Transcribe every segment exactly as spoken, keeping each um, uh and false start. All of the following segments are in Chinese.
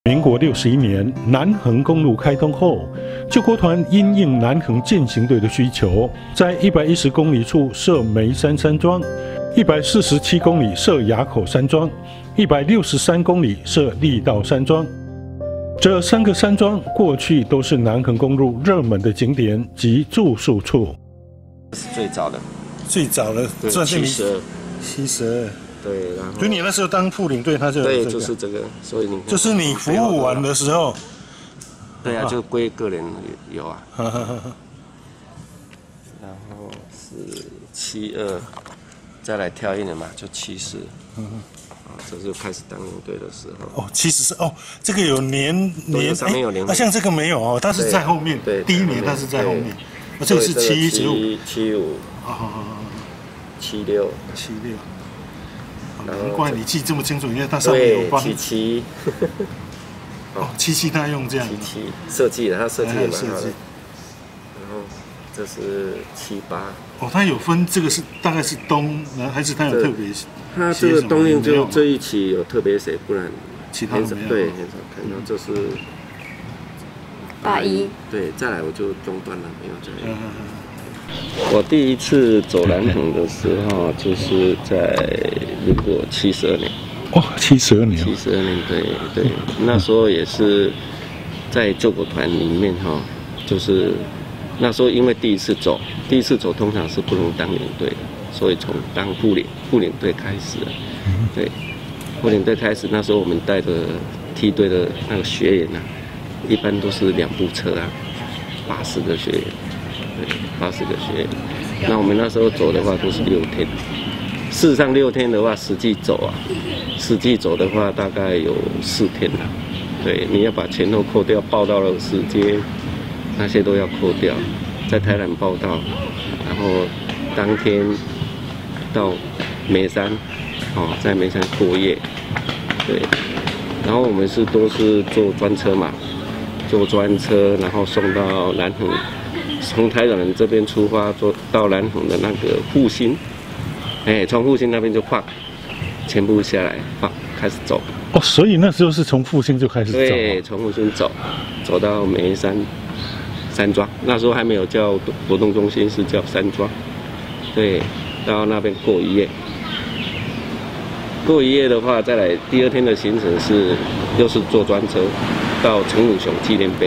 民国六十一年，南横公路开通后，救国团因应南横健行队的需求，在一百一十公里处设梅山山庄，一百四十七公里设垭口山庄，一百六十三公里设力道山庄。这三个山庄过去都是南横公路热门的景点及住宿处。 是最早的， 最早的算是七十二， 七十二。 对，然后就你那时候当副领队，他就对，就是这个，所以你就是你服务完的时候， 对啊，就归个人有啊。 哈哈哈。 然后是七二，再来跳一年嘛，就七十。嗯哼。啊，这就开始当领队的时候。 哦，七十是哦，这个有年年上面有年， 啊，像这个没有哦，它是在后面。 对， 第一年它是在后面。啊，这个是七十五。 七五。 啊， 七六。 七六。难怪你记这么清楚，因为它上面有帮。 七七。 哦，七七他用这样。 七七设计的，他设计的蛮好的。 然后这是七八。 哦，它有分这个是大概是冬，还是它有特别？ 它这个冬令就这一期有特别写，不然其他没有。 对，很少看到。这是八一。 对，再来我就中断了，没有再来。我第一次走南横的时候，就是在民国七十二年。 哦，七十二年。 七十二年，对对，那时候也是在救国团里面哈，就是那时候因为第一次走，第一次走通常是不能当领队的，所以从当副领副领队开始，对，副领队开始，那时候我们带的梯队的那个学员啊，一般都是两部车啊，八十个学员。对，八十个学员。那我们那时候走的话都是六天，事实上六天的话，实际走啊，实际走的话大概有四天了。对，你要把前后扣掉，报道的时间那些都要扣掉，在台南报道，然后当天到梅山，哦，在梅山过夜。对，然后我们是都是坐专车嘛，坐专车，然后送到南横。从台南这边出发，坐到南横的那个复兴，哎，从复兴那边就放，全部下来放，开始走。 哦，所以那时候是从复兴就开始走。 对，从复兴走，走到梅山山庄，那时候还没有叫活动中心，是叫山庄。对，到那边过一夜。过一夜的话，再来第二天的行程是，又是坐专车到陈武雄纪念碑。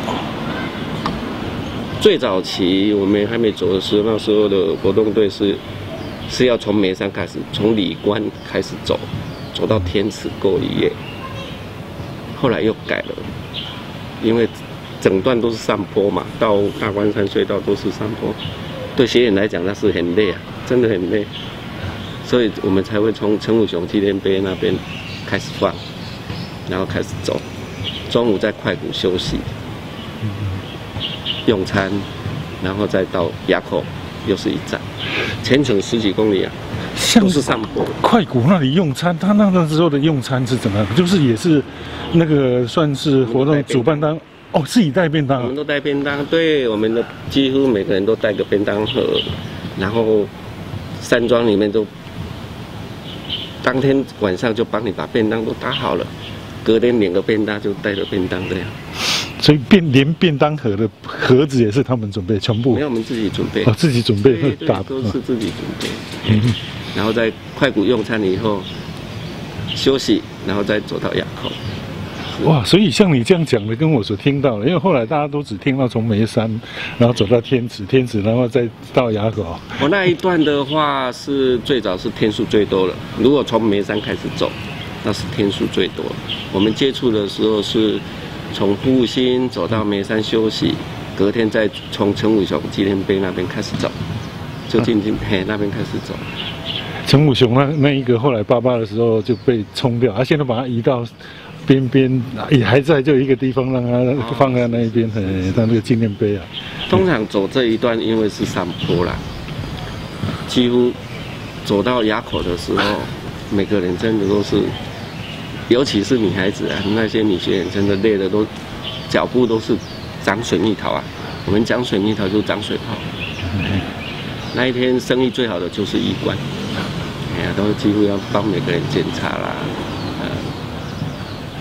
最早期我们还没走的时候，那时候的活动队是是要从梅山开始，从里关开始走，走到天池过一夜。后来又改了，因为整段都是上坡嘛，到大关山隧道都是上坡，对学员来讲那是很累啊，真的很累，所以我们才会从陈武雄纪念碑那边开始放，然后开始走，中午在快谷休息。用餐，然后再到垭口，又是一站，全程十几公里啊，都是上坡。 快谷那里用餐，他那那时候的用餐是怎么样？就是也是那个算是活动主办单哦，自己带便当。 我们都带便当，对，我们的几乎每个人都带个便当盒，然后山庄里面都当天晚上就帮你把便当都打好了，隔天领个便当就带着便当这样。 所以便连便当盒的盒子也是他们准备，全部没有，我们自己准备。 哦，自己准备会打，都是自己准备。嗯，然后在快谷用餐以后休息，然后再走到垭口。 哇，所以像你这样讲的，跟我所听到的，因为后来大家都只听到从梅山，然后走到天池，天池，然后再到垭口。 我那一段的话是最早是天数最多了，如果从梅山开始走，那是天数最多。我们接触的时候是。从复兴走到梅山休息，隔天再从陈武雄纪念碑那边开始走，就进进嘿那边开始走。 陈武雄那那一个后来八八的时候就被冲掉，他现在把它移到边边，也还在，就一个地方让它放在那一边，嘿，他那个纪念碑啊。 通常走这一段因为是上坡啦，几乎走到垭口的时候，每个人真的都是。尤其是女孩子啊，那些女学员真的累的都，脚步都是长水蜜桃啊。我们讲水蜜桃就长水泡。嗯、那一天生意最好的就是医官，哎呀，都几乎要帮每个人检查啦。呃，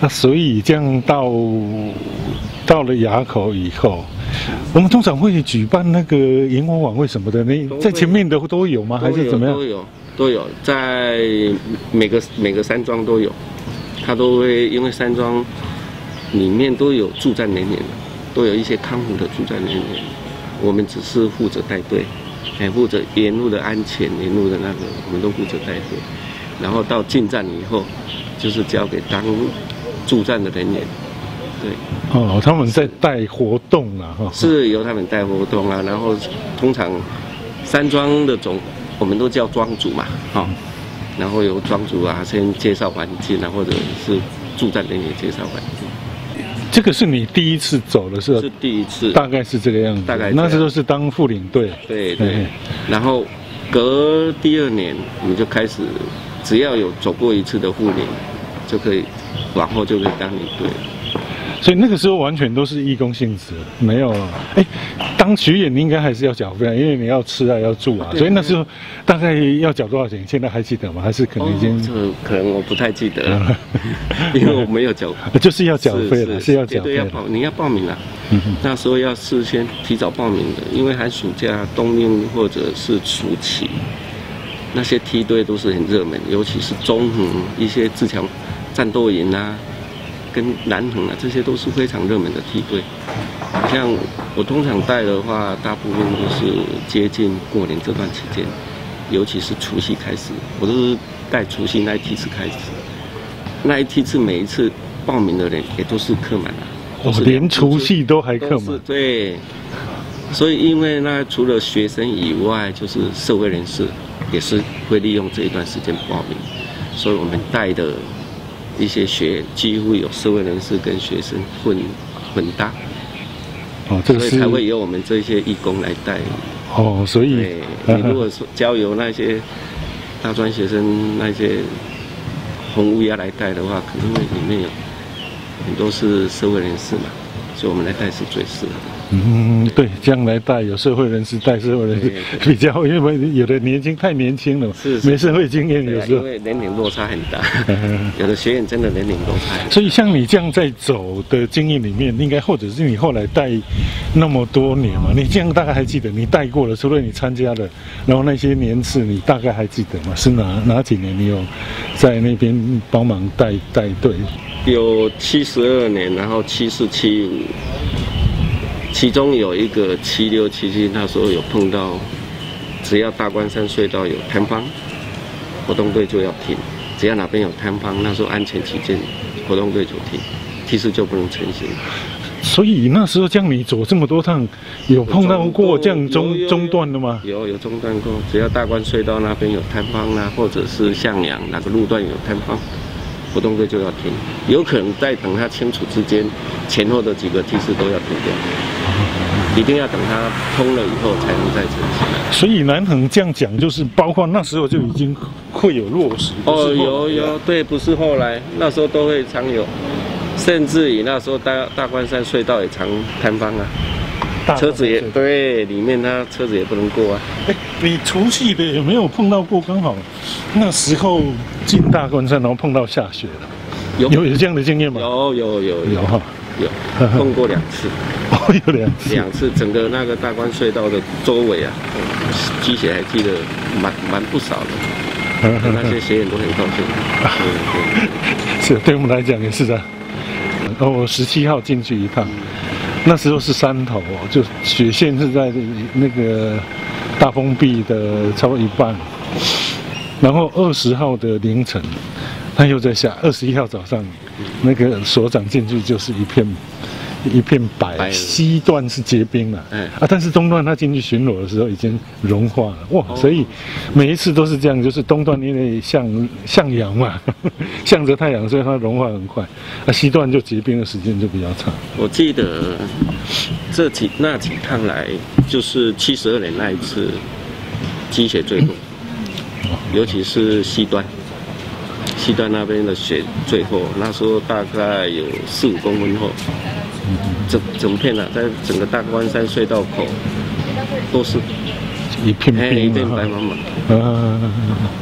那所以这样到到了垭口以后，我们通常会举办那个萤火晚会什么的，那在前面的都有吗？还是怎么样？ 都有都有，在每个每个山庄都有，它都会因为山庄里面都有驻站人员，都有一些康复的驻站人员，我们只是负责带队，哎，负责沿路的安全，沿路的那个我们都负责带队，然后到进站以后，就是交给当驻站的人员。对， 哦，他们在带活动啊，哈， 是由他们带活动啊，然后通常山庄的总我们都叫庄主嘛，哈，然后由庄主啊先介绍环境啊，或者是驻站人员介绍环境。 这个是你第一次走的时候？ 是第一次， 大概是这个样子。 大概那时候是当副领队。 对对，然后隔第二年我们就开始，只要有走过一次的副领，就可以往后就可以当领队。 所以那个时候完全都是义工性质，没有。哎，当学员你应该还是要缴费，因为你要吃啊，要住啊。所以那时候大概要缴多少钱？现在还记得吗？还是可能已经？ 哦、这个可能我不太记得了，因为我没有缴。 就是要缴费了，是要缴费。 对，要报，你要报名啊。嗯、那时候要事先提早报名的，因为寒暑假、冬令或者是暑期，那些梯队都是很热门，尤其是中横一些自强战斗营啊。跟南横啊，这些都是非常热门的梯队。像我通常带的话，大部分都是接近过年这段期间，尤其是除夕开始，我都是带除夕那一梯次开始。那一梯次每一次报名的人也都是客满啊， 哦，连除夕都还客满。 对，所以因为那除了学生以外，就是社会人士也是会利用这一段时间报名，所以我们带的。一些学员几乎有社会人士跟学生混混搭， 哦，这个是所以才会由我们这些义工来带。 哦，所以你如果说交由那些大专学生那些红乌鸦来带的话，可能里面有很多是社会人士嘛，所以我们来带是最适合的。 嗯，对，这样来带有社会人士带社会人士比较，因为有的年轻太年轻了， 是没社会经验，有时候因为年龄落差很大，有的学员真的年龄落差。 所以像你这样在走的经验里面，应该或者是你后来带那么多年嘛，你这样大概还记得你带过了，除了你参加的，然后那些年次你大概还记得吗？是哪哪几年你有在那边帮忙带带队？ 有七十二年，然后七四七五。其中有一个七六七七，那时候有碰到，只要大关山隧道有摊方，活动队就要停；只要哪边有摊方，那时候安全起见，活动队就停，梯次就不能成行。 所以那时候像你走这么多趟，有碰到过这样中中断的吗？ 有有中断过，只要大关隧道那边有摊方啦，或者是向阳哪个路段有摊方，活动队就要停，有可能在等它清楚之间，前后的几个梯次都要停掉。一定要等它通了以后才能再成行。 所以南横这样讲，就是包括那时候就已经会有落实。 哦，有有，对，不是后来，那时候都会常有，甚至于那时候大大关山隧道也常摊方啊，车子也对，里面它车子也不能过啊。 哎，你除夕的有没有碰到过？刚好那时候进大关山，然后碰到下雪了，有有有这样的经验吗？ 有有有有哈。有碰过两次， 哦，有两次， 两次，整个那个大关隧道的周围啊，积雪还积得蛮蛮不少的，那些学员都很高兴。对对，是对我们来讲也是的。然后我十七号进去一趟，那时候是山头哦，就雪线是在那个大封闭的差不多一半，然后二十号的凌晨，它又在下，二十一号早上。那个所长进去就是一片一片白，西段是结冰了，嗯、啊，但是东段他进去巡逻的时候已经融化了，哇！哦、所以每一次都是这样，就是东段因为向向阳嘛，向着太阳，所以它融化很快，啊，西段就结冰的时间就比较长。 我记得这几那几趟来，就是七十二年那一次积雪最多，嗯、尤其是西段。西段那边的雪最厚，那时候大概有四五公分厚，整整片啊，在整个大关山隧道口都是一片冰， 一片白茫茫。 啊，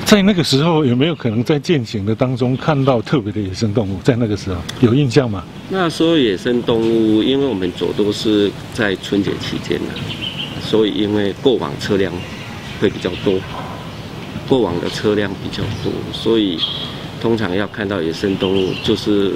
在那个时候有没有可能在践行的当中看到特别的野生动物？在那个时候有印象吗？ 那时候野生动物，因为我们走都是在春节期间的，所以因为过往车辆会比较多，过往的车辆比较多，所以通常要看到野生动物就是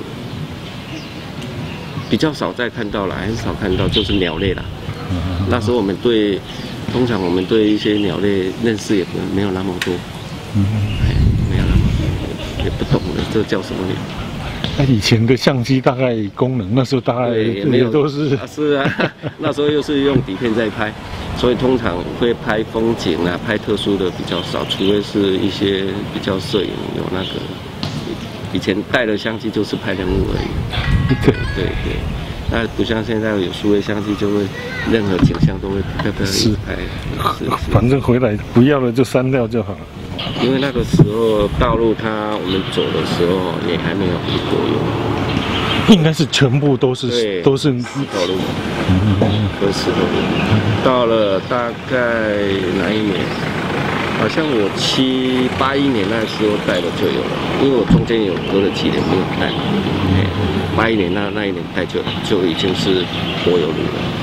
比较少再看到了，很少看到，就是鸟类啦。那时候我们对，通常我们对一些鸟类认识也没有那么多，嗯，没有那么多，也不懂了，这叫什么鸟？ 那以前的相机大概功能，那时候大概也没有都是、 啊、是啊，那时候又是用底片在拍，所以通常会拍风景啊，拍特殊的比较少，除非是一些比较摄影有那个，以前带的相机就是拍人物而已。对对对，那不像现在有数位相机，就会任何景象都会拍拍是拍，是是， 反正回来不要了就删掉就好了。 因为那个时候道路它我们走的时候也还没有一柏油， 应该是全部都是都是石头路，都是石头路。到了大概哪一年？好像我七八一年那时候带的就有了，因为我中间有隔了几年没有带，八一年那那一年带就就已经是柏油路了。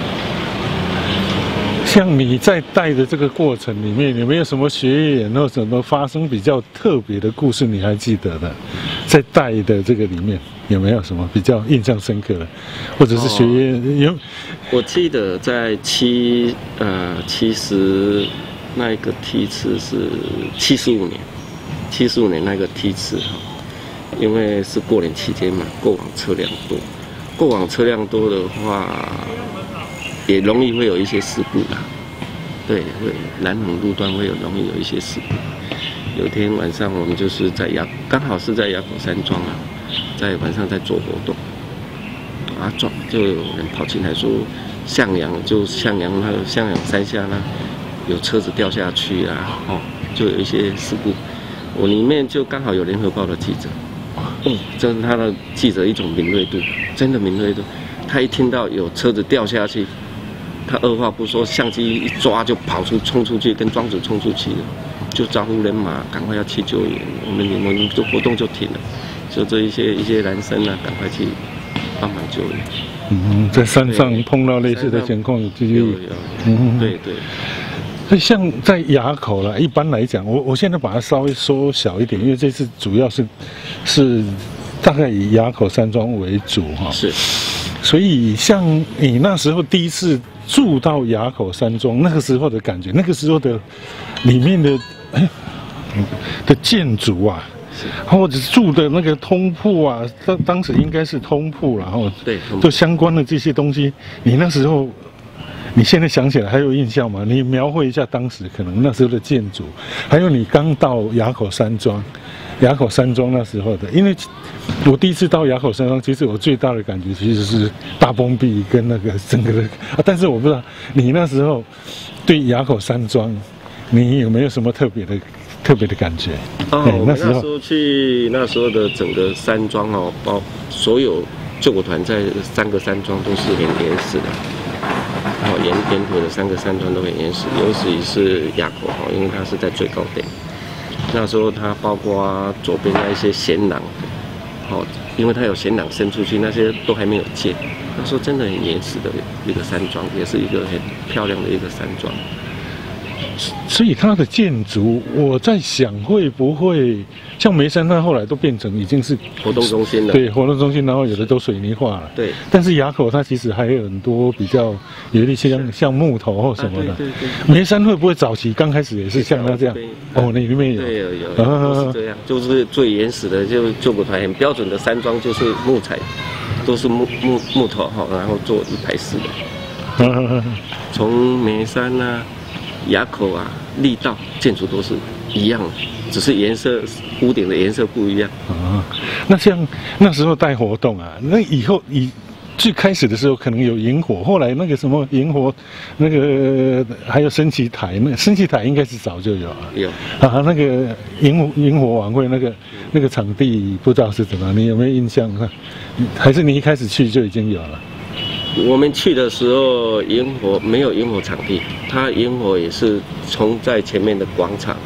像你在带的这个过程里面，有没有什么学员或什么发生比较特别的故事？你还记得的？在带的这个里面有没有什么比较印象深刻的，或者是学员有？ 我记得在七呃七十那一个梯次是七十五年，七十五年那个梯次哈，因为是过年期间嘛，过往车辆多，过往车辆多的话。也容易会有一些事故啦，对，会南横路段会有容易有一些事故。有一天晚上我们就是在雅，刚好是在雅口山庄啊，在晚上在做活动，啊，撞就有人跑进来说向阳，就向阳那个向阳山下呢有车子掉下去啊，哦，就有一些事故。我里面就刚好有联合报的记者，哦，这是他的记者一种敏锐度，真的敏锐度，他一听到有车子掉下去。他二话不说，相机一抓就跑出，冲出去，跟庄主冲出去了，就招呼人马，赶快要去救援。我们我们这活动就停了，就这一些一些男生啊，赶快去帮忙救援。 嗯，在山上碰到类似的情况，就有有，嗯，对对。 所以像在垭口啦，一般来讲，我我现在把它稍微缩小一点，因为这次主要是是大概以垭口山庄为主哈。 是。 所以像你那时候第一次住到垭口山庄，那个时候的感觉，那个时候的里面的的建筑啊，或者住的那个通铺啊，当当时应该是通铺，然后对， 就相关的这些东西，你那时候，你现在想起来还有印象吗？你描绘一下当时可能那时候的建筑，还有你刚到垭口山庄，垭口山庄那时候的，因为。我第一次到垭口山庄，其实我最大的感觉其实是大崩壁跟那个整个的啊，但是我不知道你那时候对垭口山庄，你有没有什么特别的特别的感觉？ 哦，我们那时候去那时候的整个山庄哦，包所有救国团在三个山庄都是很原始的，哦，沿沿途的三个山庄都很原始，尤其是垭口哈，因为它是在最高点。那时候它包括左边那一些贤廊。哦，因为它有贤廊伸出去，那些都还没有建。那时候真的很原始的一个山庄，也是一个很漂亮的一个山庄。 所以它的建筑，我在想会不会像梅山，它后来都变成已经是活动中心了。 对，活动中心，然后有的都水泥化了。 对。 但是垭口它其实还有很多比较有一些像像木头或什么的。 啊、对对对。 梅山会不会早期刚开始也是像它这样？哦，那里面有。 对，有有。都是这样，就是最原始的，就救国团很标准的山庄，就是木材，都是木木木头哈，然后做一排式的。从梅山啊。垭口啊，力道建筑都是一样的，只是颜色屋顶的颜色不一样啊。那像那时候带活动啊，那以后以最开始的时候可能有萤火，后来那个什么萤火，那个还有升旗台，那升旗台应该是早就有了。 有啊，那个萤火萤火晚会那个那个场地不知道是怎么样，你有没有印象？还是你一开始去就已经有了？ 我们去的时候，萤火没有萤火场地，它萤火也是从在前面的广场，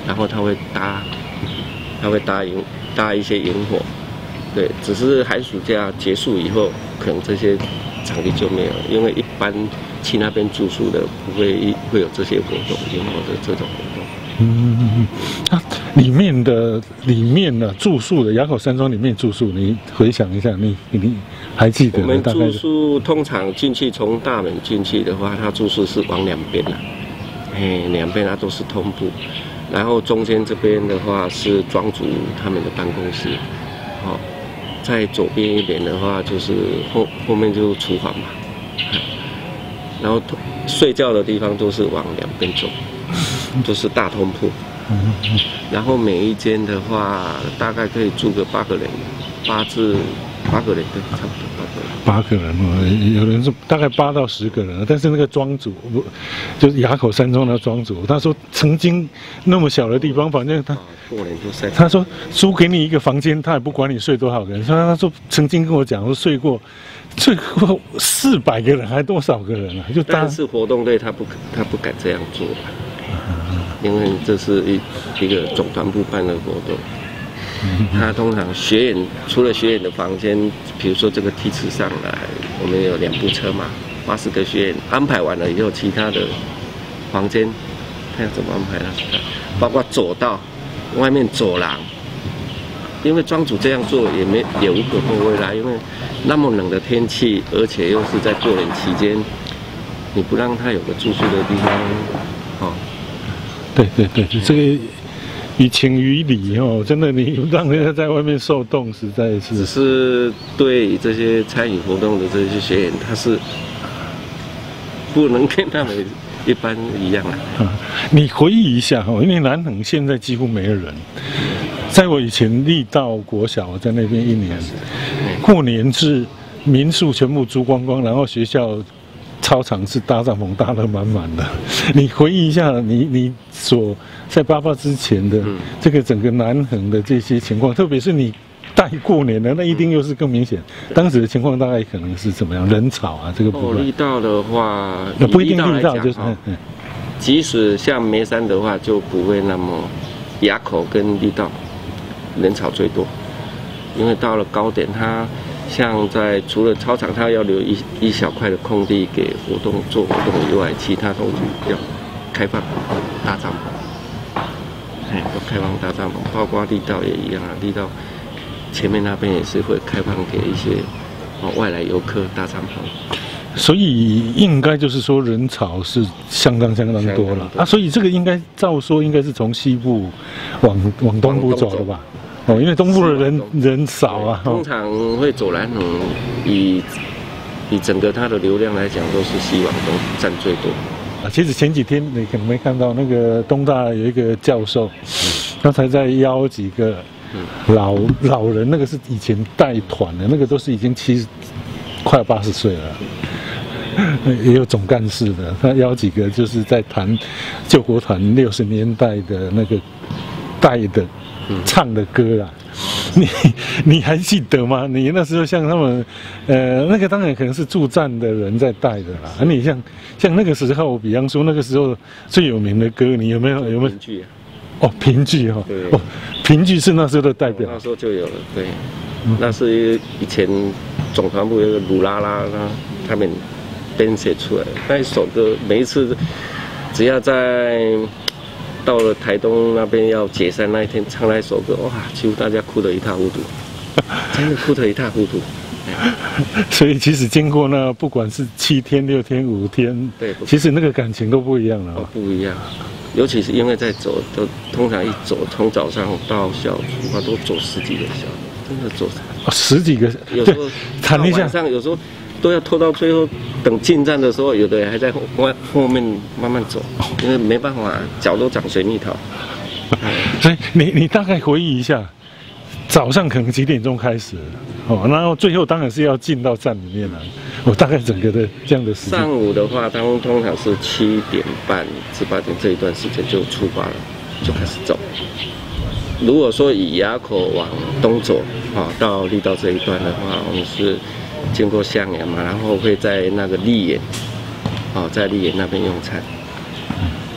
然后他会搭，他会搭萤搭一些萤火，对，只是寒暑假结束以后，可能这些场地就没有，因为一般去那边住宿的不会会有这些活动，萤火的这种活动。 嗯嗯嗯，啊，里面的里面呢、啊、住宿的垭口山庄里面住宿，你回想一下，你你还记得？ 我们住宿通常进去从大门进去的话，它住宿是往两边的、啊，哎，两边它都是通铺，然后中间这边的话是庄主他们的办公室，哦，在左边一点的话就是后后面就厨房嘛，然后睡觉的地方都是往两边走。都是大通铺，然后每一间的话大概可以住个八个人，八至八个人，对，差不多八个人。 八个人哦，有人说大概八到十个人，但是那个庄主不就是垭口山庄的庄主，他说曾经那么小的地方，反正他过年就塞。 他说租给你一个房间，他也不管你睡多少个人，所以他说曾经跟我讲说睡过。最后四百个人还多少个人啊？就但是活动队他不他不敢这样做，因为这是一一个总团部办的活动。他通常学员除了学员的房间，比如说这个梯次上来，我们有两部车嘛，八十个学员安排完了以后，其他的房间看怎么安排了，包括走道、外面走廊。因为庄主这样做也没也无可厚非啦，因为那么冷的天气，而且又是在过年期间，你不让他有个住宿的地方，哦， 对对对，这个于情于理哦，真的你让人家在外面受冻，实在是。 只是对这些参与活动的这些学员，他是不能跟他们一般一样啦。 啊，你回忆一下哈，因为南横现在几乎没人。在我以前立道国小，我在那边一年，过年是民宿全部租光光，然后学校操场是搭帐篷搭得满满的。你回忆一下你，你所在八八之前的这个整个南横的这些情况，特别是你带过年的，那一定又是更明显。当时的情况大概可能是怎么样？人潮啊，这个部分。 哦，立道的话， 不一定立道，就是。嗯、 即使像梅山的话，就不会那么垭口跟立道。人潮最多，因为到了高点，它像在除了操场，它要留一一小块的空地给活动做活动以外，其他都要开放大帐篷，哎，都开放大帐篷，包括立道也一样啊，立道前面那边也是会开放给一些哦外来游客大帐篷。 所以应该就是说人潮是相当相当多了啊，所以这个应该照说应该是从西部往往东部走的吧？哦，因为东部的人人少啊， 通常会走南横，以以整个它的流量来讲，都是西往东占最多。 啊，其实前几天你可能没看到，那个东大有一个教授，他才在邀几个老老人，那个是以前带团的，那个都是已经七十快八十岁了。也有总干事的，他邀几个就是在谈救国团六十年代的那个带的唱的歌啦。你你还记得吗？你那时候像他们，呃，那个当然可能是驻站的人在带的啦。啊，你像像那个时候，比方说那个时候最有名的歌，你有没有有没有？ 评剧啊。 哦，评剧哈。 对。 哦，评剧是那时候的代表。 那时候就有了，对。嗯、那是以前总团部有个鲁拉拉，他们编写出来那一首歌，每一次只要在到了台东那边要解散那一天唱那一首歌，哇，几乎大家哭得一塌糊涂，真的哭得一塌糊涂。 所以其实经过那不管是七天、六天、五天，对，其实那个感情都不一样了、哦。 不一样，尤其是因为在走，都通常一走从早上到下午出发都走十几个小时。真的走、 哦、十几个， 有时候谈一下，晚上有时候都要拖到最后，等进站的时候，有的人还在后后面慢慢走，因为没办法，脚都长水蜜桃。 所以你你大概回忆一下，早上可能几点钟开始？哦，然后最后当然是要进到站里面了。我大概整个的这样的时间。 上午的话，他们通常是七点半至八点这一段时间就出发了，就开始走。如果说以垭口往东走，啊，到立道这一段的话，我们是经过向阳嘛，然后会在那个立眼，哦，在立眼那边用餐，哦，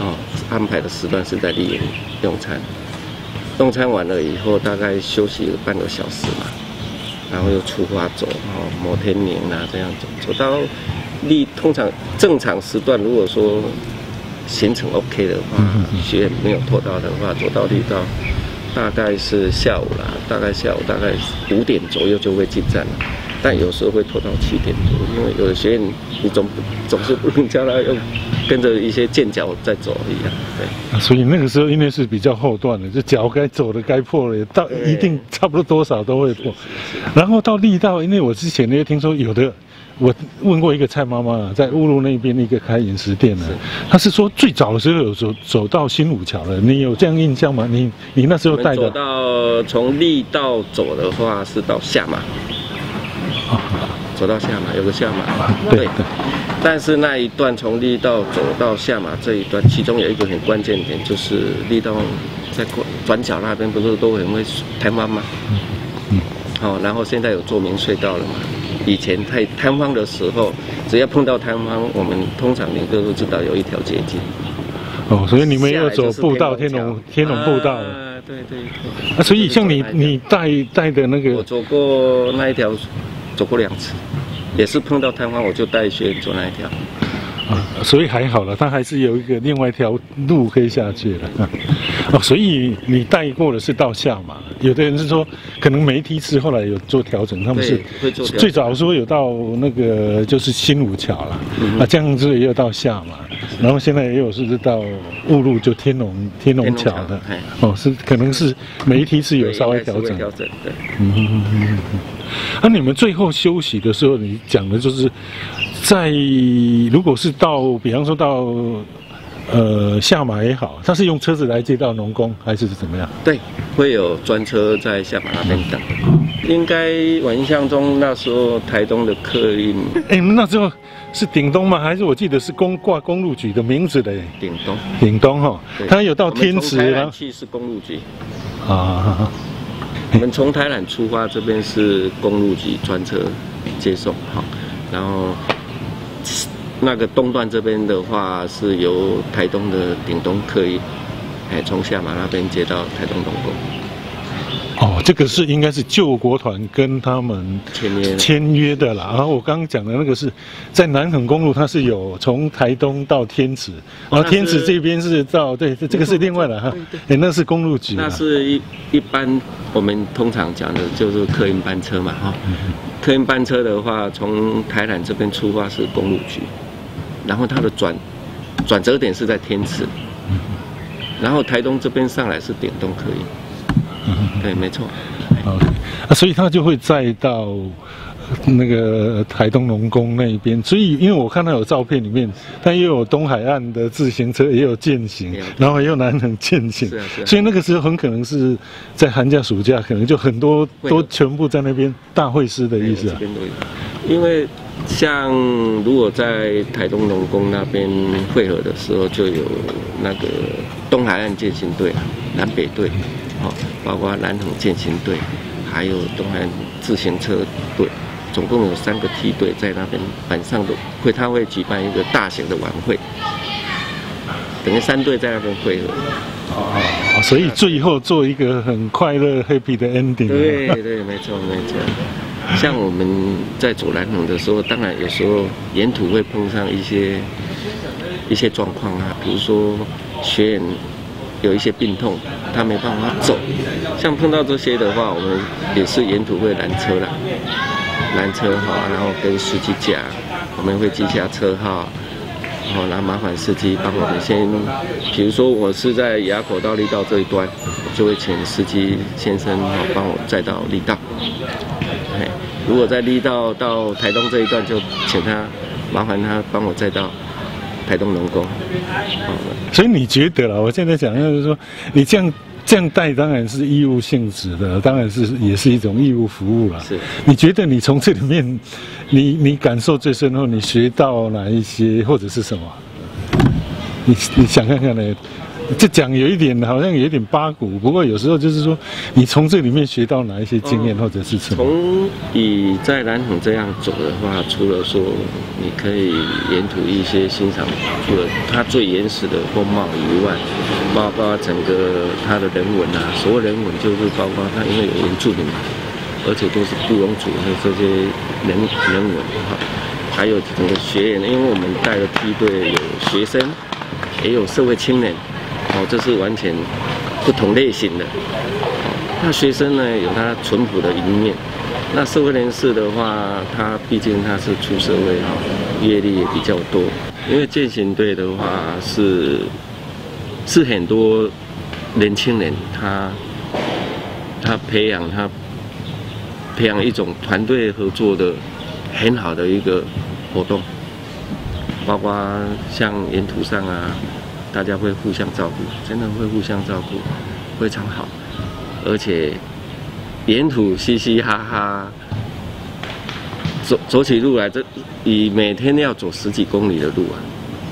安排的时段是在丽园用餐，用餐完了以后大概休息了半个小时嘛，然后又出发走，哦，摩天岭啊这样走，走到丽通常正常时段，如果说行程 OK 的话，学员没有拖到的话，走到丽道大概是下午啦，大概下午大概五点左右就会进站了。但有时候会拖到七点多，因为有的学员你总总是不能叫他用跟着一些健脚在走一样，对。 所以那个时候因为是比较后段的，就脚该走的该破了，到一定差不多多少都会破。然后到力道，因为我之前呢听说有的。我问过一个蔡妈妈，在乌鲁那边一个开饮食店的，她是说最早的时候有走走到新武桥了，你有这样印象吗？你你那时候带的？ 走到从力道走的话是到下马，哦、走到下马有个下马，对对。但是那一段从力道走到下马这一段，其中有一个很关键点，就是力道在转角那边不是都很会贪方吗？嗯。哦，然后现在有做明隧道了嘛？以前太摊方的时候，只要碰到摊方，我们通常你都知道有一条捷径。 哦，所以你们要走步道，天龙天龙步道。 啊，对对对。 啊，所以像你你带带的那个， 我走过那一条，走过两次，也是碰到摊方，我就带学员走那一条。 啊，所以还好了，它还是有一个另外一条路可以下去了。啊、哦，所以你带过的是到下马，有的人是说可能没梯次，后来有做调整，他们是最早说有到那个就是新武桥了，嗯、啊，这样子也有到下马，然后现在也有是到雾路就天龙天龙桥的，哦，是可能是每一梯次有稍微调整。 调整对。 嗯嗯嗯嗯。那、啊、你们最后休息的时候，你讲的就是在如果是到，比方说到呃下马也好，他是用车子来接到农工，还是怎么样？ 对，会有专车在下马那边等。应该我印象中那时候台东的客运， 哎、欸，那时候是顶东吗？还是我记得是公挂公路局的名字的？ 顶东， 顶东哈，他有到天池， 然后去是公路局啊。 我们从台南出发，这边是公路局专车接送，好，然后那个东段这边的话是由台东的顶东客运，哎，从下马那边接到台东农工。 哦，这个是应该是救国团跟他们签约签约的啦。然后我刚刚讲的那个是在南横公路，它是有从台东到天池，然后天池这边是到对，这个是另外的哈。哎，那是公路局。 那是一一般我们通常讲的就是客运班车嘛哈。客运班车的话，从台南这边出发是公路局，然后它的转转折点是在天池，然后台东这边上来是顶东客运。对，没错。 OK， 啊，所以他就会再到那个台东农工那边。所以，因为我看到有照片里面，它也有东海岸的自行车，也有健行，然后也有南横健行。是啊，是啊。所以那个时候很可能是在寒假、暑假，可能就很多都全部在那边大会师的意思啊。 因为像如果在台东农工那边汇合的时候，就有那个东海岸健行队、南北队。哦，包括南横健行队，还有东海岸自行车队，总共有三个梯队在那边晚上的会，他会举办一个大型的晚会，等于三队在那边汇合。 哦，所以最后做一个很快乐 happy 的 ending。 对对，没错没错。像我们在走南横的时候，当然有时候沿途会碰上一些一些状况啊，比如说学员有一些病痛，他没办法走，像碰到这些的话，我们也是沿途会拦车啦，拦车哈，然后跟司机讲，我们会记下车号，然后然后麻烦司机帮我们先，比如说我是在垭口到力道这一端，我就会请司机先生哈帮我载到力道，哎，如果在力道到台东这一段，就请他麻烦他帮我载到台东农工。 所以你觉得啦？我现在讲就是说，你这样这样带当然是义务性质的，当然是也是一种义务服务啦。 是。你觉得你从这里面，你你感受最深后，你学到哪一些或者是什么？你你想看看呢？ 这讲有一点好像有一点八股，不过有时候就是说，你从这里面学到哪一些经验，或者是什么？ 从以在南横这样走的话，除了说你可以沿途一些欣赏，除了它最原始的风貌以外，包括整个它的人文啊，所谓人文就是包括它因为有原住民嘛，而且都是布农族的这些人人文哈，还有整个学员，因为我们带的梯队有学生，也有社会青年。哦，这是完全不同类型的。哦，那学生呢有他淳朴的一面，那社会人士的话，他毕竟他是出社会哈，阅历也比较多。因为健行队的话是是很多年轻人他他培养他培养一种团队合作的很好的一个活动，包括像沿途上啊。大家会互相照顾，真的会互相照顾，非常好，而且沿途嘻嘻哈哈，走走起路来，这以每天要走十几公里的路啊，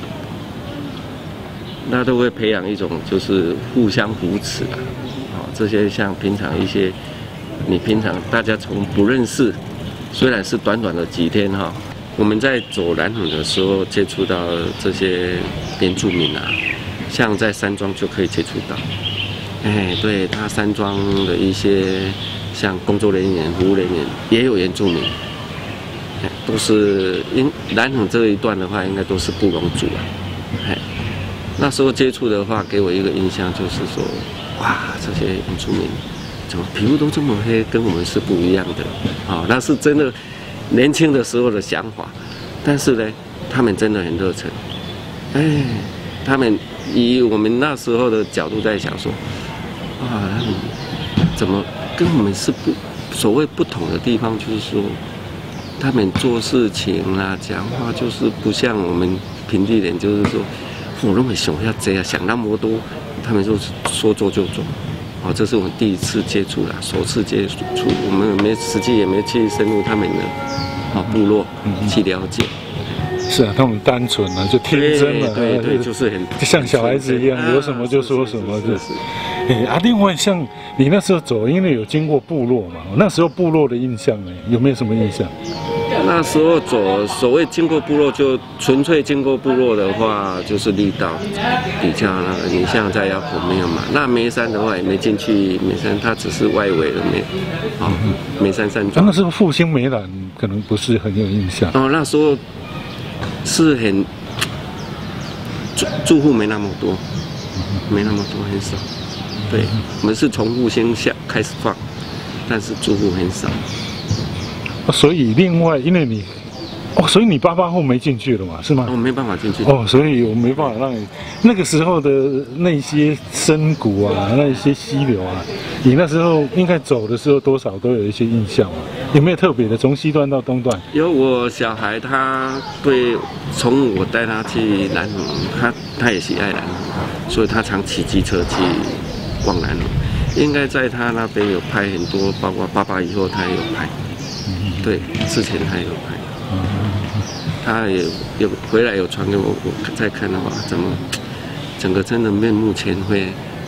那都会培养一种就是互相扶持啊，哦，这些像平常一些，你平常大家从不认识，虽然是短短的几天哈，我们在走南横的时候接触到这些原住民啊。像在山庄就可以接触到，哎，对他山庄的一些像工作人员、服务人员也有原住民，都是因南横这一段的话，应该都是布农族啊。哎，那时候接触的话，给我一个印象就是说，哇，这些原住民怎么皮肤都这么黑，跟我们是不一样的啊，哦！那是真的年轻的时候的想法，但是呢，他们真的很热忱，哎，他们。以我们那时候的角度在想说，啊，怎么跟我们是不所谓不同的地方，就是说，他们做事情啊、讲话就是不像我们平地人，就是说，我认为想要这样想那么多，他们就说做就做。哦，这是我们第一次接触啦，首次接触，我们没实际也没去深入他们的啊部落去了解。 是啊，他们单纯啊，就天真嘛， 对 对, 对，就是很就像小孩子一样，有什么就说什么，就是。哎啊，另外像你那时候走，因为有经过部落嘛，那时候部落的印象呢，有没有什么印象？ 那时候走，所谓经过部落，就纯粹经过部落的话，就是绿道比较那个。你像在窑口没有嘛？那梅山的话也没进去，梅山它只是外围的梅，啊、哦，梅山山庄。 那时候复兴梅兰可能不是很有印象。 哦，那时候。是很住住户没那么多，没那么多，很少。对，我们是从复兴下开始放，但是住户很少。 所以另外，因为你哦，所以你八八后没进去了嘛，是吗？ 我没办法进去。 哦，所以我没办法让你那个时候的那些深谷啊，那些溪流啊，你那时候应该走的时候多少都有一些印象嘛？有没有特别的？从西段到东段？ 有，我小孩他对，从我带他去南横，他他也喜爱南横，所以他常骑机车去逛南横。应该在他那边有拍很多，包括爸爸以后他也有拍，对，之前他也有拍。他也有回来有传给我，我再看的话，怎么整个真的面目全非。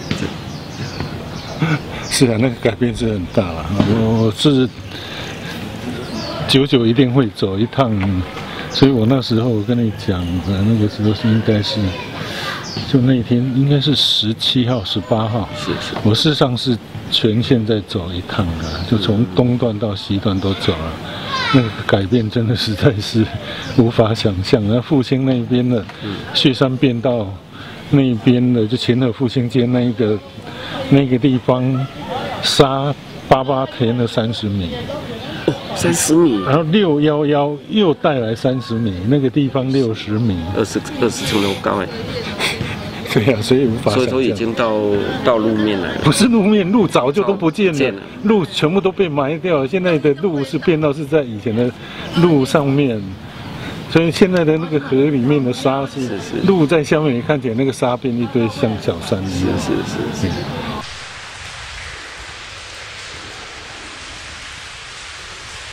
是啊，那个改变是很大了。我是久久一定会走一趟，所以我那时候我跟你讲的那个时候是应该是，就那天应该是十七号、十八号。 是是。 我事实上是全线在走一趟的，就从东段到西段都走了。那个改变真的实在是无法想象。那复兴那边的雪山变道那边的，就前河复兴街那一个那个地方，沙八八填了三十米， 哦，三十米， 然后六幺幺又带来三十米，那个地方六十米， 二十二十层楼高哎。 对呀、啊，所以无法想象。 所以说已经到到路面来了。 不是路面，路早就都不见了， 见了路全部都被埋掉了。现在的路是变到是在以前的路上面，所以现在的那个河里面的沙是， 是是路在下面，你看起来那个沙变一堆像小山一样。 是是是是。 大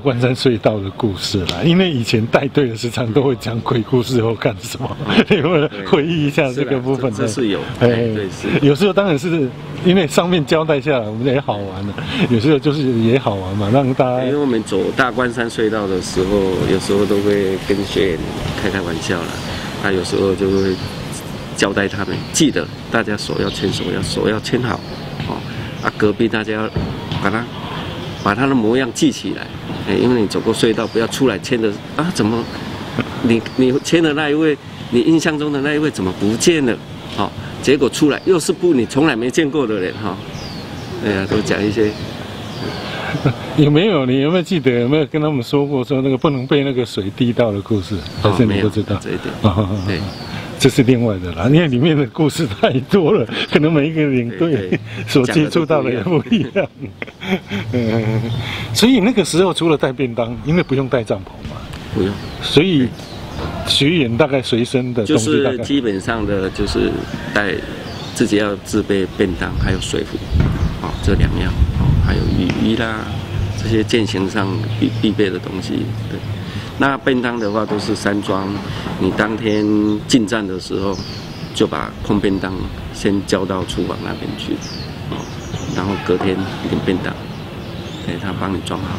关山隧道的故事啦，因为以前带队的时常都会讲鬼故事或干什么，你们回忆一下这个部分。 这是有， 哎， 对是。 有时候当然是因为上面交代下来，我们也好玩了，有时候就是也好玩嘛，让大家。 因为我们走大关山隧道的时候，有时候都会跟学员开开玩笑啦，啊，有时候就会交代他们，记得大家手要牵手，要手要牵好，哦，啊，隔壁大家要把他把他的模样记起来，哎，因为你走过隧道，不要出来牵的啊，怎么你你牵的那一位，你印象中的那一位怎么不见了？哦，结果出来又是不你从来没见过的人哈，哎呀，都讲一些。 有没有？你有没有记得？有没有跟他们说过说那个不能被那个水滴到的故事？还是你不知道？ 这一点。 哦，对。这是另外的啦，因为里面的故事太多了，可能每一个领队所接触到的也不一样。嗯，所以那个时候除了带便当，因为不用带帐篷嘛， 不用， 所以学员大概随身的东西大概就是基本上的就是带自己要自备便当，还有水壶，哦，这两样，哦，还有雨衣啦，这些健行上必必备的东西，对。那便当的话都是山庄，你当天进站的时候就把空便当先交到厨房那边去，哦，然后隔天领便当，给他帮你装好。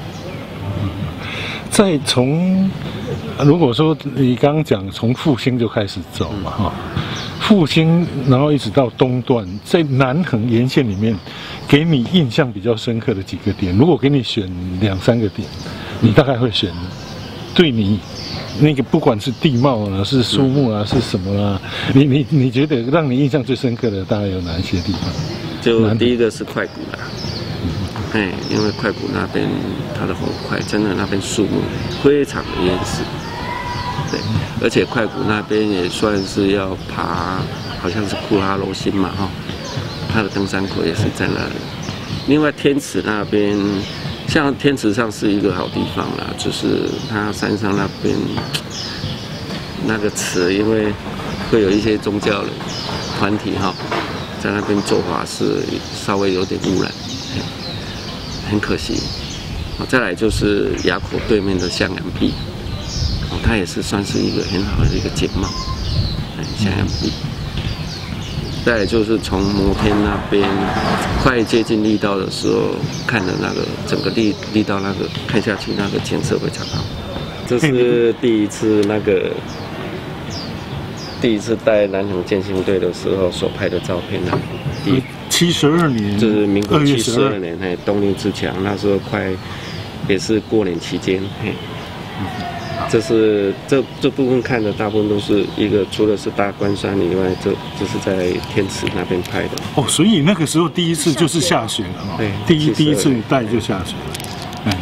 再从如果说你刚刚讲从复兴就开始走嘛哈，复兴然后一直到东段，在南横沿线里面，给你印象比较深刻的几个点，如果给你选两三个点，你大概会选？对你那个不管是地貌啊，是树木啊，是什么啊，你你你觉得让你印象最深刻的大概有哪一些地方？ 就第一个是快谷啦，哎，因为快谷那边它的红块真的那边树木非常的原始，对，而且快谷那边也算是要爬，好像是库拉罗星嘛哈，它的登山口也是在那里。另外天池那边。像天池上是一个好地方啦，就是它山上那边那个池，因为会有一些宗教的团体哈，在那边做法事，稍微有点污染，很可惜。再来就是垭口对面的向阳壁，它也是算是一个很好的一个景貌，向阳壁。再来就是从摩天那边快接近力道的时候，看的那个整个力力道那个看下去那个景色非常好。这是第一次那个第一次带南横健行队的时候所拍的照片啊。第七十二年， 就是民国七十二年，嘿，东林之强那时候快也是过年期间，嘿。这是这这部分看的大部分都是一个，除了是大关山以外，这这是在天池那边拍的。 哦，所以那个时候第一次就是下雪了哦。对，第一第一次你带就下雪了。哎。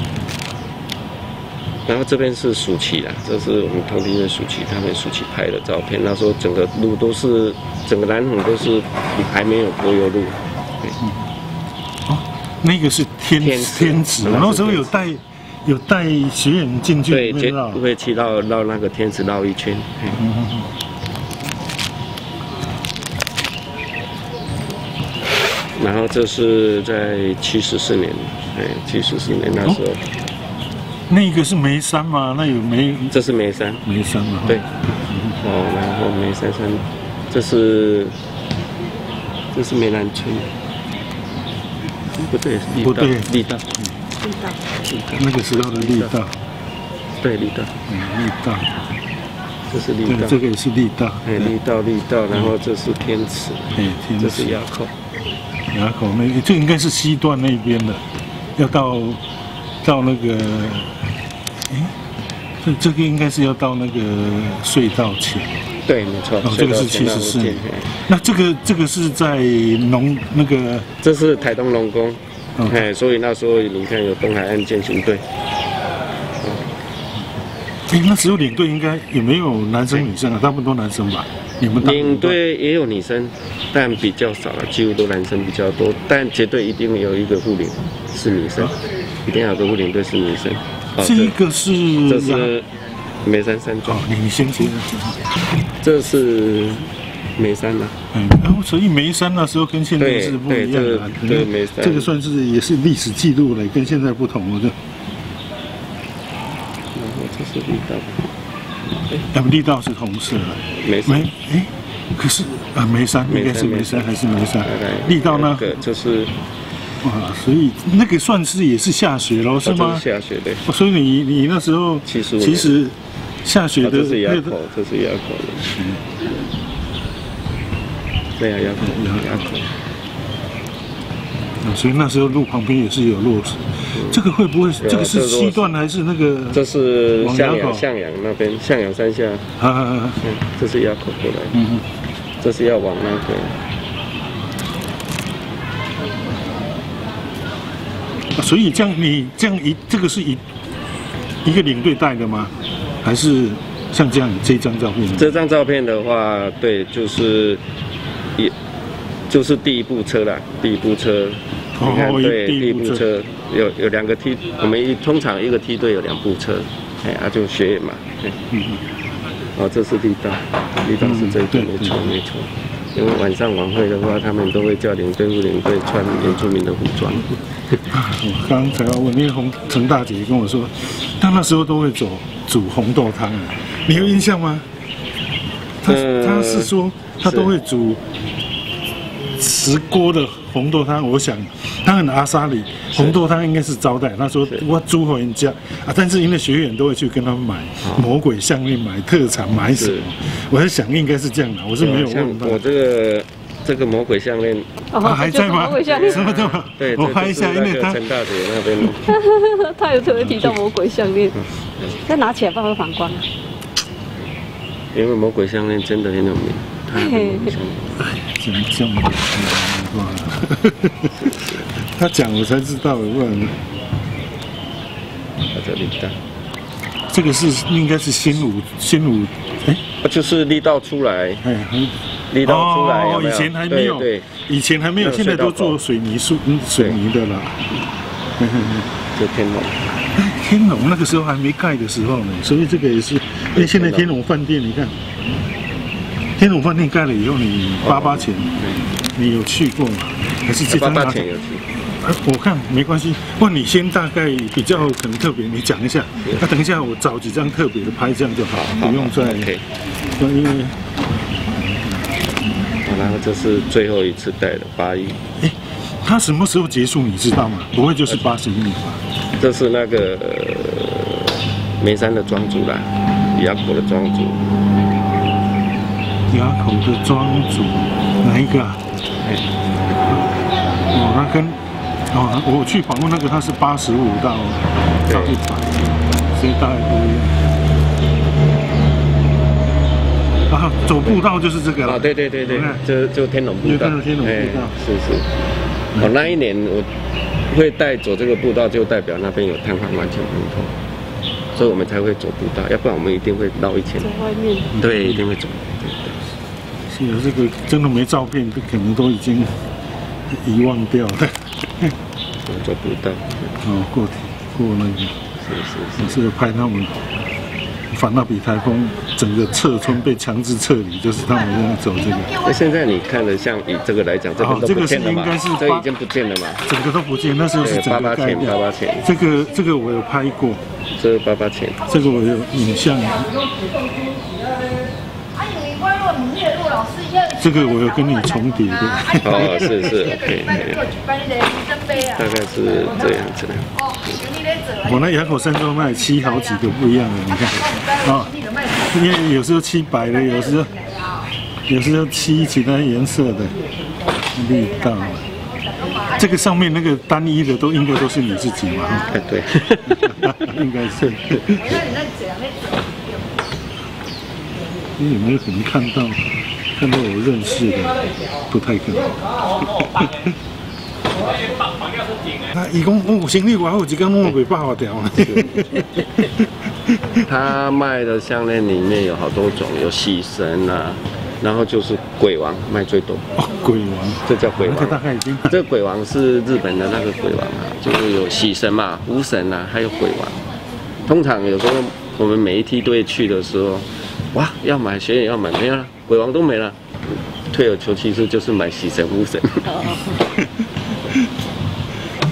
然后这边是暑期啦，这是我们当地的暑期，他们暑期拍的照片。那时候整个路都是整个南横都是还没有柏油路。 嗯。哦，那个是天天池，然后时候有带。有带学员进去里面绕， 对，会去绕绕那个天池绕一圈。嗯嗯嗯。然后这是在七十四年，哎，七十四年那时候。哦、 那个是梅山吗？那有梅？ 这是梅山。 梅山嘛。 对。哦，然后梅山山，这是这是梅兰村。不对，力道， 不对， 力道。 力道， 那个时候的力道， 对力道， 嗯，力道， 这是力道， 这个也是力道， 哎，力道力道，然后这是天池， 哎，天池， 这是垭口， 垭口那这应该是西段那边的，要到到那个，哎，这这个应该是要到那个隧道前， 对，没错， 哦，这个是七十四年，那这个这个是在农那个， 这是台东农工。哎，所以那时候你看有东海岸健行队。 哎，那时候领队应该也没有男生女生啊，大部分都男生吧？你们领队也有女生，但比较少了，几乎都男生比较多。但绝对一定有一个副领是女生，一定要有个副领队是女生。 这一个是这是梅山山庄。 你先接。 这是。梅山呐、啊， 嗯，然后所以梅山那时候跟现在是不一样的， 对，梅山这个算是也是历史记录了，跟现在不同了。 后这是力道， 哎，力道是红色的， 没没哎，可是啊，眉山应该是眉山还是眉山？力道呢？ 这个就是哇，所以那个算是也是下雪喽，是吗？ 下雪的。 所以你你那时候其实其实下雪的， 这是垭口，这是垭口的。对啊，垭口，垭口。 所以那时候路旁边也是有落石。这个会不会？这个是西段还是那个？ 这是向阳，向阳那边，向阳山下。 啊啊啊！ 这是垭口过来。 嗯嗯。 这是要往那个。 所以这样你这样一这个是一一个领队带的吗？还是像这样这张照片？ 这张照片的话，对，就是一就是第一部车啦，第一部车。你看，对，第一部车有有两个梯，我们一通常一个梯队有两部车，哎，啊就学员嘛，哎，嗯嗯。哦，这是力道，力道是这个，没错没错。因为晚上晚会的话，他们都会叫领队副领队穿原住民的服装。 我刚才要问，因为洪陈大姐跟我说，她那时候都会走煮红豆汤，你有印象吗？她她是说她都会煮十锅的红豆汤，我想他们阿萨里红豆汤应该是招待。他说我煮给人家啊，但是因为学员都会去跟他们买魔鬼项链、买特产、买什么，我在想应该是这样的，我是没有问到。 我这个这个魔鬼项链啊还在吗？什么的吗？ 对， 我拍一下，因为他陈大姐那边， 他有特别提到魔鬼项链，再拿起来会不会反光啊？ 因为魔鬼项链真的很有名。 哎，怎么这么他讲我才知道，不然。 这力道， 这个是应该是新武新武，哎， 就是力道出来， 哎， 力道出来， 哦，以前还没有，对，以前还没有，现在都做水泥树水泥的了。 这天龙， 天龙那个时候还没盖的时候呢，所以这个也是，因为现在天龙饭店，你看。天龙饭店盖了以后，你八八前，你有去过吗？还是这张八八前有去？ 我看没关系，问你先大概比较可能特别，你讲一下。那等一下我找几张特别的拍，这样就好，不用再。因为， 然后这是最后一次带的八一。 哎，他什么时候结束？你知道吗？不会就是八十一年吧？ 这是那个眉山的庄主啦，垭口的庄主。 垭口的庄主哪一个啊？哦，那跟哦，我去访问那个，他是八十五到到一百，所以大概不一样。啊，走步道就是这个了。 啊，对对对对，就就天龙步道。 天龙步道， 是是。哦，那一年我会带走这个步道，就代表那边有瘫痪完全通透，所以我们才会走步道，要不然我们一定会绕一圈。 在外面。 对，一定会走。 是有这个真的没照片，可能都已经遗忘掉了。 走不到。 哦，过过那个。 是是是。这个拍他们反纳比台风，整个撤村被强制撤离，就是他们在走这个。 那现在你看的，像以这个来讲，这个都不见了嘛？这已经不见了嘛？ 整个都不见，那时候是整个盖掉。 八八前， 这个这个我有拍过。 这八八前。 这个我有影像。这个我有跟你重叠的。 哦，是是 ，OK， 大概是这样子的。 我那垭口山庄那里漆好几个不一样的，你看，啊，因为有时候漆白的，有时候有时候漆其他颜色的，力道。这个上面那个单一的都应该都是你自己嘛？ 哎，对， 应该是。你有没有可能看到？看到我认识的，不太可能。他一共我行李我有几根我被爆掉。 他卖的项链里面有好多种，有喜神啊，然后就是鬼王卖最多。 哦，鬼王， 这叫鬼王。 这大概已经。 这鬼王是日本的那个鬼王啊，就是有喜神嘛、福神啊，还有鬼王。通常有时候我们每一梯队去的时候，哇，要买学员要买没有了。鬼王都没了，退而求其次就是买喜神、福神。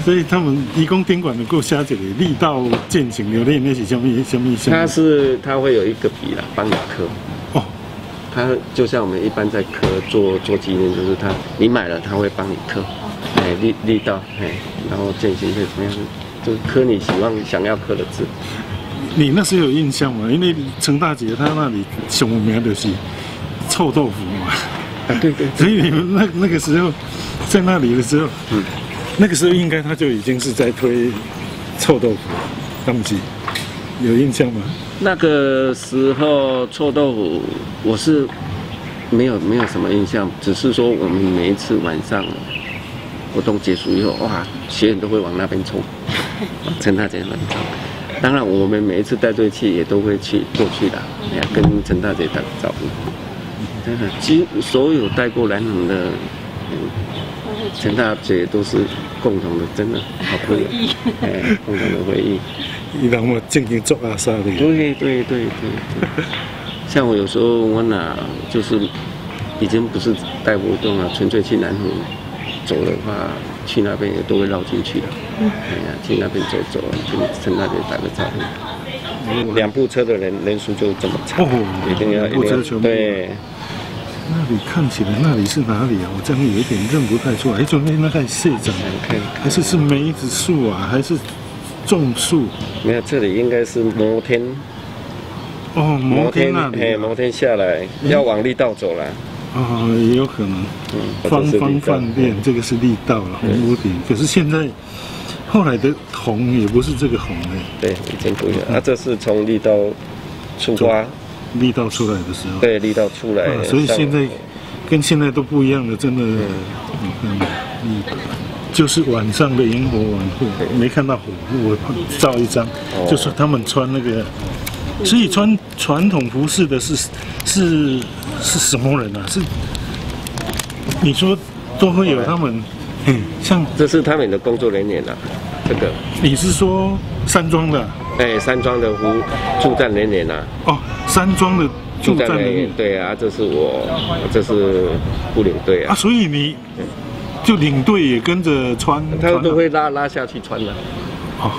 所以他们移工宾馆的够写一个力道践行留念，那是什么什么意思？ 它是它会有一个笔啦，帮你刻。哦，它就像我们一般在刻做做纪念，就是它你买了，它会帮你刻，哎力力道，哎，然后践行会怎么样？就是刻你希望想要刻的字。 你那时候有印象吗？因为陈大姐她那里有名的是臭豆腐嘛。 啊，对对。 所以你们那那个时候在那里的时候，嗯，那个时候应该他就已经是在推臭豆腐了，他们有印象吗？ 那个时候臭豆腐我是没有没有什么印象，只是说我们每一次晚上活动结束以后，哇，学员都会往那边冲，陈大姐很冲。当然，我们每一次带队去也都会去过去的，哎呀，跟陈大姐打个招呼。真的，几乎所有带过南横的，嗯，陈大姐都是共同的，真的好朋友，哎，共同的回忆。 伊人嘛正经做阿萨的。 对对对对对。像我有时候我哪就是已经不是带活动了，纯粹去南横走的话，去那边也都会绕进去的。哎呀，去那边走走，跟陈大姐打个招呼。两部车的人人数就这么长，一定要一定要对。 那里看起来那里是哪里啊？我这样有一点认不太出来。哎，准备那个社长，还是是梅子树啊？还是种树？ 没有，这里应该是摩天。 哦，摩天那里， 哎，摩天下来要往力道走了。 哦，也有可能。嗯，芳芳饭店这个是力道了，红屋顶。可是现在后来的红也不是这个红哎。 对，已经不一样。啊，这是从力道出发。 力道出来的时候， 对，力道出来、啊， 所以现在跟现在都不一样了，真的。嗯，你看，嗯，就是晚上的萤火晚会，没看到火，我照一张，哦、就是他们穿那个，所以穿传统服饰的是是是什么人啊？是你说都会有他们，嗯，像这是他们的工作人员啊，这个你是说山庄的？ 哎，山庄的服驻站人员啊。哦， 山庄的驻站人员。 对啊，这是我，这是副领队啊。 啊，所以你就领队也跟着穿， 他都会拉拉下去穿的。哦，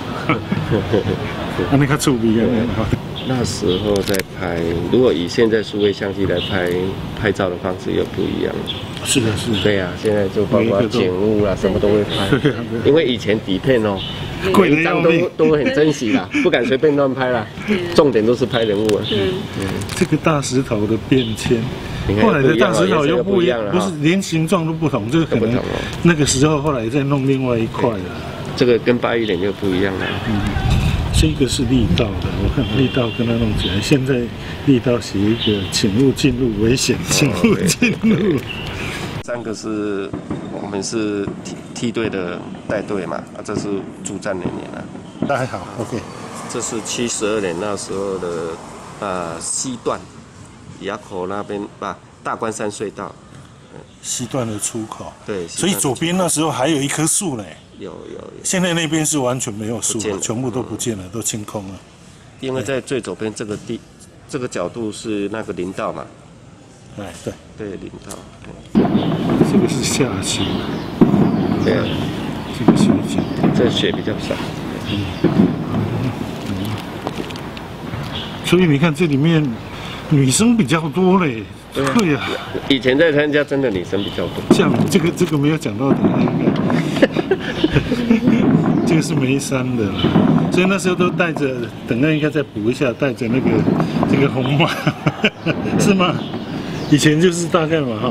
那你看出名啊。 那时候在拍，如果以现在数位相机来拍拍照的方式又不一样。 是的，是的。 对啊，现在就包括景物啊，什么都会拍。因为以前底片哦。每一张都都很珍惜啦，不敢随便乱拍啦。重点都是拍人物啊。 嗯，这个大石头的变迁，后来的大石头又不一样，不是连形状都不同，这个可能那个时候后来再弄另外一块了。 这个跟八一年就不一样了。 嗯，这个是力道的，我看力道跟它弄起来。现在力道写一个请勿进入，危险，请勿进入。 三个是我们是梯梯队的带队嘛，啊，这是驻站人员啊。 大家好 ，OK。 这是七十二年那时候的啊西段，垭口那边啊大关山隧道， 西段的出口。 对， 所以左边那时候还有一棵树嘞。 有有有。 现在那边是完全没有树了，全部都不见了，都清空了。 因为在最左边这个地，这个角度是那个林道嘛。 哎，对。 对，林道。 这个是下雪。 对啊。 这个雪景。 这雪比较少。嗯。 嗯。所以你看这里面女生比较多嘞。对呀。 以前在参加真的女生比较多。 像这个这个没有讲到的那个，这个是眉山的啦，所以那时候都带着，等下应该再补一下，带着那个这个红马，是吗？以前就是大概嘛哈。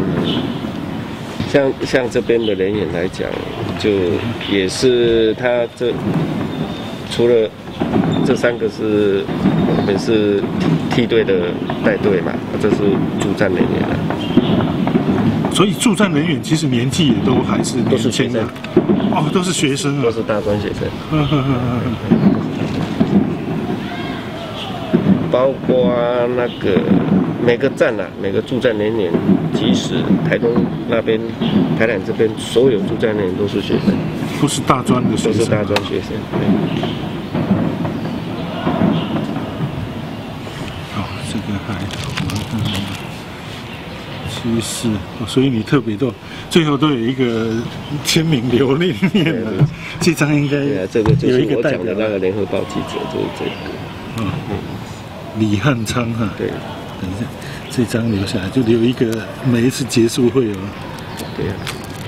像像这边的人员来讲，就也是他这除了这三个是我们是梯队的带队嘛，这是驻站人员啊。 所以驻站人员其实年纪也都还是都是学生哦，都是学生啊， 都是大专学生。包括那个每个站啊，每个驻站人员，即使台东那边、台南这边所有驻站人员都是学生， 都是大专的学生， 都是大专学生。对。 哦，这个还，嗯，七趋势，所以你特别都最后都有一个签名留念念了。这张应该对啊，这个就有是一个代表我讲的那个联合报记者，就是这个。 嗯，李汉昌哈。 对。 等一下，这张留下来，就留一个每一次结束会有。 对呀、啊。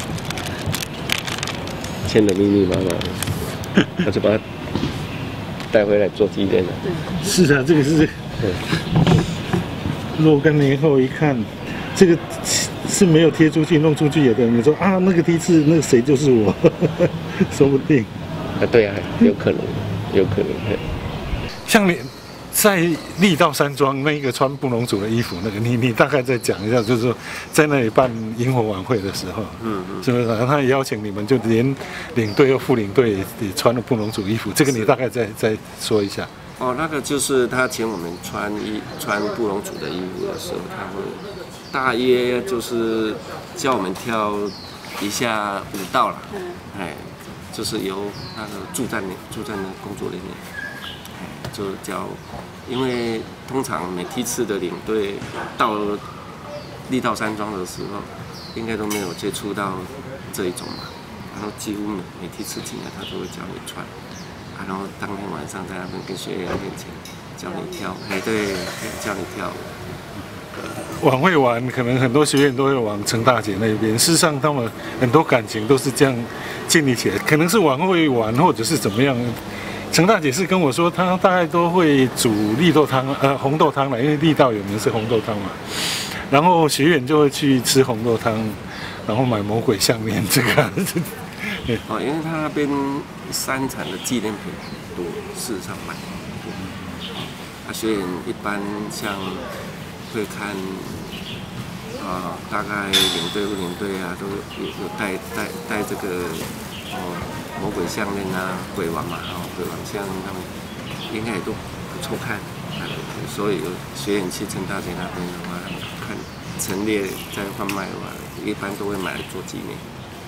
签的密密麻麻的，我就把它带回来做纪念了。 是啊，这个是。对。若干年后一看，这个是没有贴出去，弄出去，有的人说啊，那个梯次那个谁就是我，说不定。 啊，对啊，有可能，有可能。 像你在力道山庄那个穿布农族的衣服，那个你你大概再讲一下，就是说在那里办萤火晚会的时候，嗯嗯，是不是？然后他也邀请你们，就连领队和副领队也也穿了布农族衣服，这个你大概再再说一下。 哦，那个就是他请我们穿衣穿布农族的衣服的时候，他会大约就是叫我们跳一下舞蹈啦，哎，就是由那个驻站的驻站的工作人员，哎，就教，因为通常每梯次的领队到力道山庄的时候，应该都没有接触到这一种嘛，然后几乎每每梯次进来，他都会教你穿。啊，然后当天晚上在那边跟学员面前教你跳，哎，对，教你跳舞。 晚会完，可能很多学员都会往陈大姐那边。事实上，他们很多感情都是这样建立起来。可能是晚会完，或者是怎么样。陈大姐是跟我说，她大概都会煮绿豆汤，呃，红豆汤了，因为力道有名是红豆汤嘛。然后学员就会去吃红豆汤，然后买魔鬼项链这个。 哦，因为他那边山产的纪念品很多，事实上蛮多。啊，学员一般像会看啊、呃，大概领队副领队啊，都有有带带带这个哦魔鬼项链啊，鬼王嘛，哦鬼王项链他们应该也都不错看。啊，所以有学员去陈大姐那边的话，看陈列在贩卖的话，一般都会买来做纪念。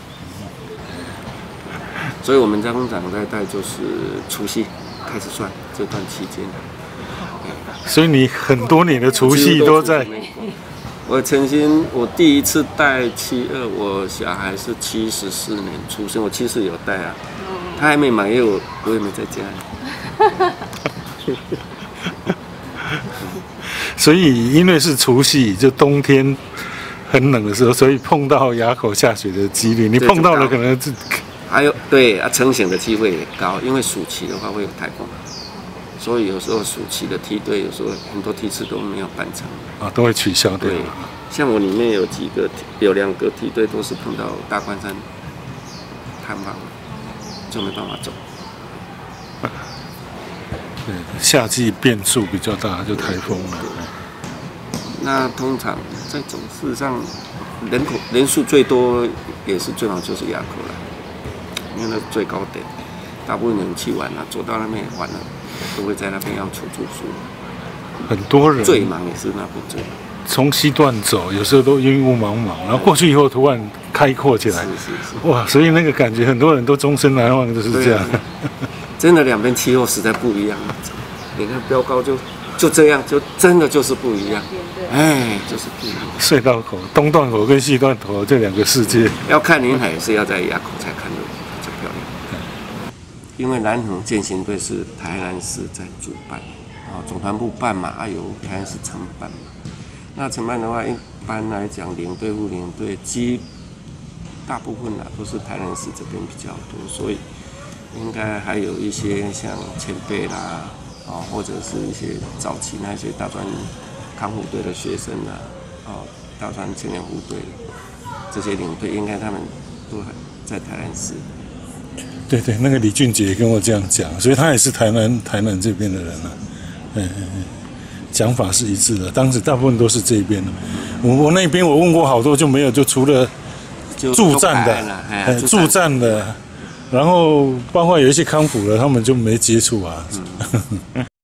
所以我们家工厂在带就是除夕开始算这段期间， 所以你很多年的除夕都在。 我曾经我第一次带七二，我小孩是七十四年出生，我七十有带啊，他还没满月，我我也没在家。 所以因为是除夕，就冬天很冷的时候，所以碰到垭口下雪的几率，你碰到了可能是。 还有对啊，成型的机会也高，因为暑期的话会有台风，所以有时候暑期的梯队有时候很多梯次都没有办成啊，都会取消掉。 对，像我里面有几个有两个梯队都是碰到大关山探访，就没办法走。 对，夏季变数比较大，就台风了。 那通常在走，事实上人口人数最多也是最好就是垭口了。因为那是最高点，大部分人去玩了，走到那边也玩了，都会在那边要求住宿。 很多人最忙也是那边最忙。 从西段走，有时候都云雾茫茫，然后过去以后突然开阔起来， 是是是， 哇！所以那个感觉，很多人都终身难忘，就是这样。 真的，两边气候实在不一样。你看标高就就这样，就真的就是不一样。哎，就是不一样。 隧道口东段口跟西段口这两个世界， 要看林海是要在垭口才看得比较漂亮。因为南横健行队是台南市在主办，啊，总团部办嘛，还有台南市承办嘛。那承办的话，一般来讲，领队副领队基大部分啊都是台南市这边比较多，所以应该还有一些像前辈啦，啊，或者是一些早期那些大专康复队的学生啊，哦，大专青年部队这些领队，应该他们都还在台南市。 对对，那个李俊杰跟我这样讲，所以他也是台南台南这边的人啊，嗯嗯嗯，讲法是一致的。当时大部分都是这边的，我我那边我问过好多就没有，就除了驻站的，呃，驻站的，然后包括有一些康复的，他们就没接触啊。嗯